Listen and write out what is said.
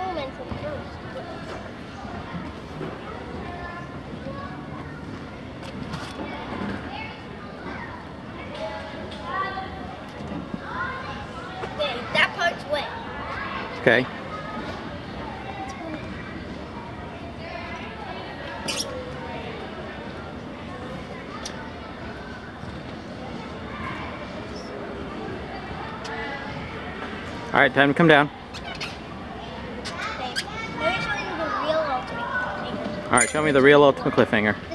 momentum first. Okay, that part's wet. Okay. All right, time to come down. Okay. Let me show you the real ultimate cliffhanger. All right, show me the real ultimate cliffhanger.